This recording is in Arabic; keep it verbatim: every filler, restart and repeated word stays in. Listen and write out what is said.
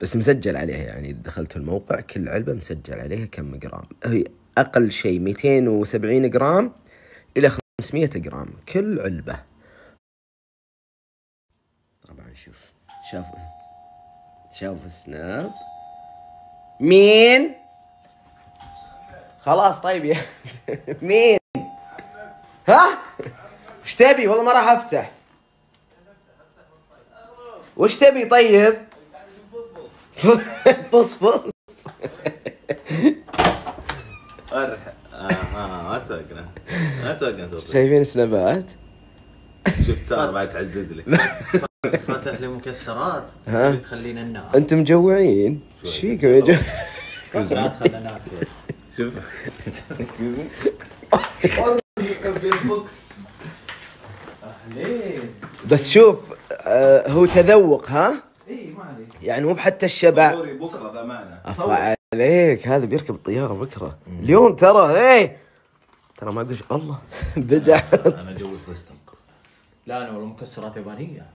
بس مسجل عليها، يعني إذا دخلت الموقع كل علبة مسجل عليها كم جرام. هي أقل شيء مئتين وسبعين جرام إلى خمسمية جرام كل علبة. طبعا شوف شاف شاف السناب مين؟ خلاص طيب يا مين؟ ها؟ وش تبي؟ والله ما راح أفتح. وش تبي طيب؟ فصفص. ارح اه ما توقنا ما توقنا. شايفين السنابات؟ شفت صار بعد تعزز لك. فاتح لي مكسرات تخلينا ننام. انتم مجوعين؟ ايش فيكم يا جماعه؟ لا خلنا ناكل. شوف اكسكيوز مي. بس شوف آه هو تذوق ها؟ اي ما عليك. يعني مو بحتى الشبع. بكره بامانه. افا عليك، هذا بيركب الطياره بكره. اليوم ترى ايه ترى ما اقول الله بدع. انا جوي فستق. لا انا والله مكسرات يابانيه.